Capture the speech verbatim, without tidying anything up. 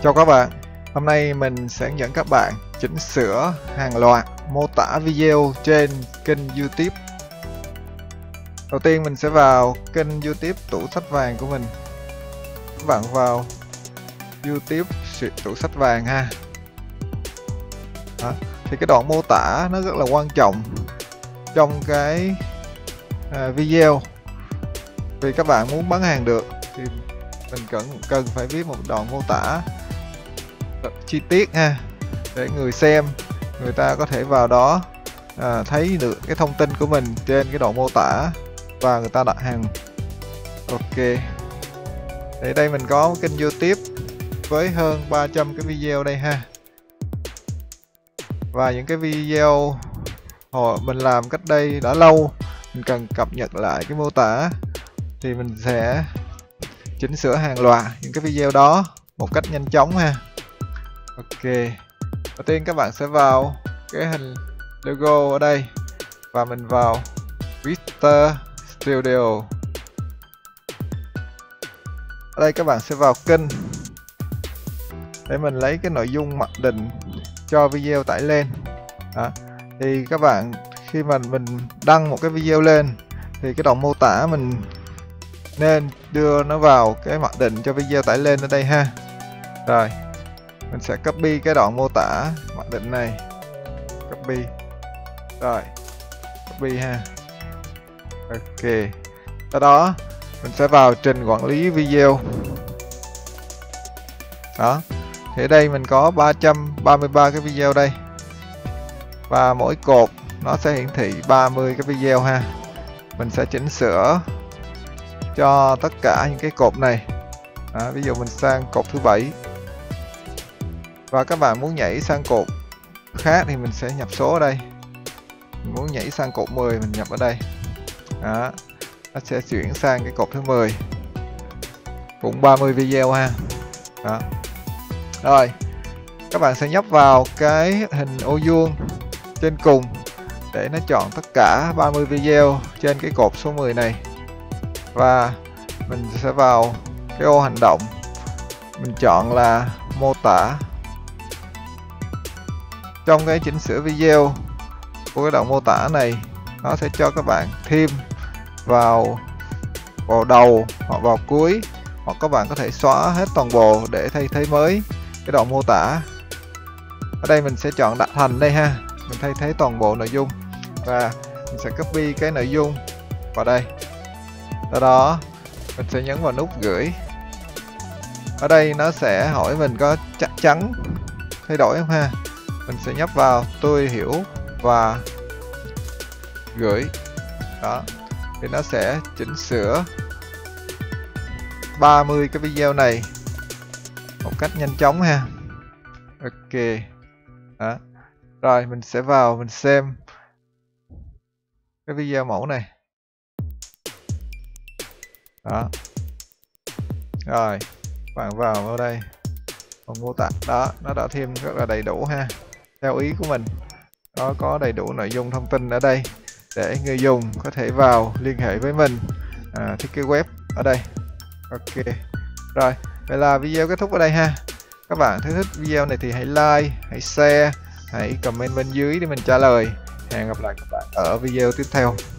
Chào các bạn, hôm nay mình sẽ hướng dẫn các bạn chỉnh sửa hàng loạt mô tả video trên kênh YouTube. Đầu tiên mình sẽ vào kênh YouTube Tủ Sách Vàng của mình. Các bạn vào YouTube Tủ Sách Vàng ha. Đó. Thì cái đoạn mô tả nó rất là quan trọng trong cái à, video. Vì các bạn muốn bán hàng được thì mình cần cần phải viết một đoạn mô tả chi tiết ha, để người xem người ta có thể vào đó à, thấy được cái thông tin của mình trên cái đoạn mô tả và người ta đặt hàng. Ok, thì đây mình có một kênh YouTube với hơn ba trăm cái video đây ha, và những cái video hồi mình làm cách đây đã lâu, mình cần cập nhật lại cái mô tả thì mình sẽ chỉnh sửa hàng loạt những cái video đó một cách nhanh chóng ha. Ok, đầu tiên các bạn sẽ vào cái hình logo ở đây và mình vào Vista Studio. Ở đây các bạn sẽ vào kênh để mình lấy cái nội dung mặc định cho video tải lên. Đó. Thì các bạn khi mà mình đăng một cái video lên thì cái đoạn mô tả mình nên đưa nó vào cái mặc định cho video tải lên ở đây ha. Rồi mình sẽ copy cái đoạn mô tả mặc định này, copy, rồi copy ha. Ok, sau đó mình sẽ vào trình quản lý video. Đó, thì ở đây mình có ba trăm ba mươi ba cái video đây, và mỗi cột nó sẽ hiển thị ba mươi cái video ha. Mình sẽ chỉnh sửa cho tất cả những cái cột này. Đó, ví dụ mình sang cột thứ bảy và các bạn muốn nhảy sang cột khác thì mình sẽ nhập số ở đây. Mình muốn nhảy sang cột mười mình nhập ở đây. Đó, nó sẽ chuyển sang cái cột thứ mười, cũng ba mươi video ha. Đó. Rồi các bạn sẽ nhấp vào cái hình ô vuông trên cùng để nó chọn tất cả ba mươi video trên cái cột số mười này, và mình sẽ vào cái ô hành động, mình chọn là mô tả. Trong cái chỉnh sửa video của cái đoạn mô tả này, nó sẽ cho các bạn thêm vào vào đầu hoặc vào cuối, hoặc các bạn có thể xóa hết toàn bộ để thay thế mới cái đoạn mô tả. Ở đây mình sẽ chọn đặt thành đây ha, mình thay thế toàn bộ nội dung và mình sẽ copy cái nội dung vào đây. Sau đó mình sẽ nhấn vào nút gửi. Ở đây nó sẽ hỏi mình có chắc chắn thay đổi không ha. Mình sẽ nhấp vào tôi hiểu và gửi. Đó, thì nó sẽ chỉnh sửa ba mươi cái video này một cách nhanh chóng ha. Ok. Đó. Rồi mình sẽ vào mình xem cái video mẫu này. Đó. Rồi bạn vào ở đây phần mô tả, đó nó đã thêm rất là đầy đủ ha, theo ý của mình. Nó có đầy đủ nội dung thông tin ở đây để người dùng có thể vào liên hệ với mình, à, thiết kế web ở đây. Ok, rồi vậy là video kết thúc ở đây ha. Các bạn thấy thích video này thì hãy like, hãy share, hãy comment bên dưới để mình trả lời. Hẹn gặp lại các bạn ở video tiếp theo.